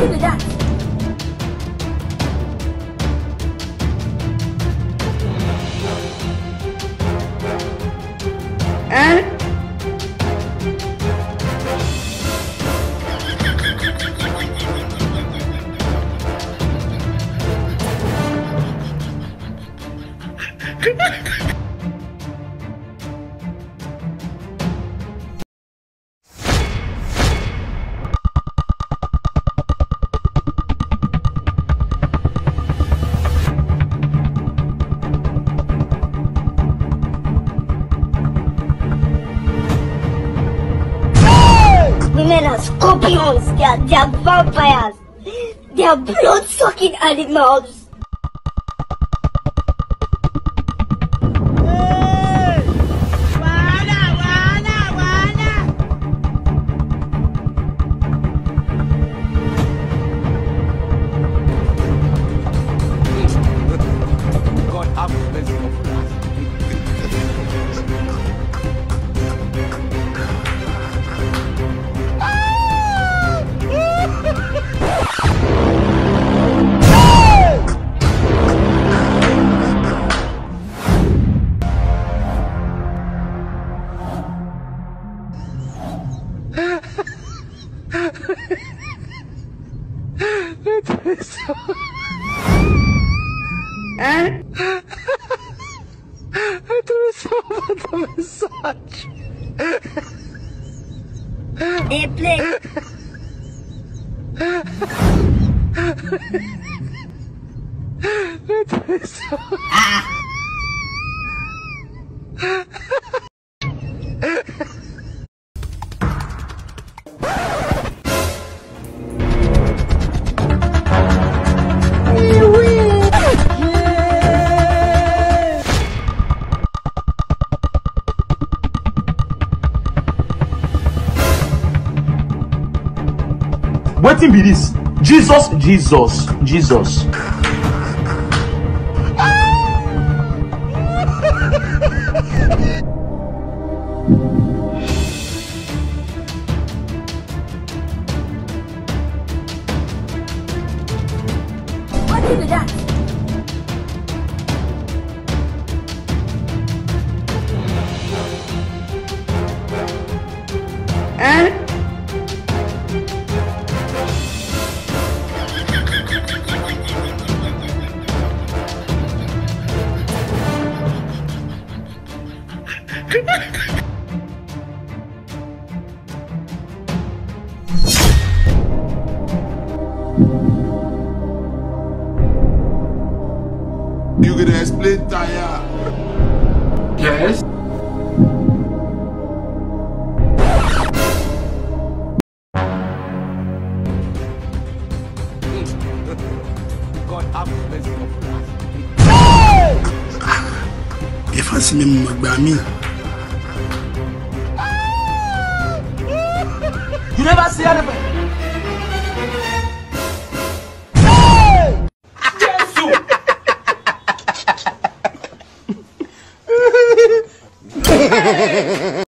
be that? Women are scorpions, they are vampires, they are blood-sucking animals. God have mercy upon us. They play. Wetin be this? Jesus. What be that? You gonna explain tire? Yes. God have mercy upon us. If I see me, Magbami. You never see anything.